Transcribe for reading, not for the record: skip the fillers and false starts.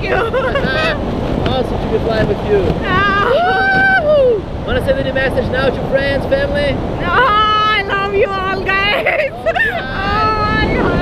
thank you. Awesome to be flying with you. No. Want to send any message now to friends, family? No, I love you all, guys. All right. Oh my God.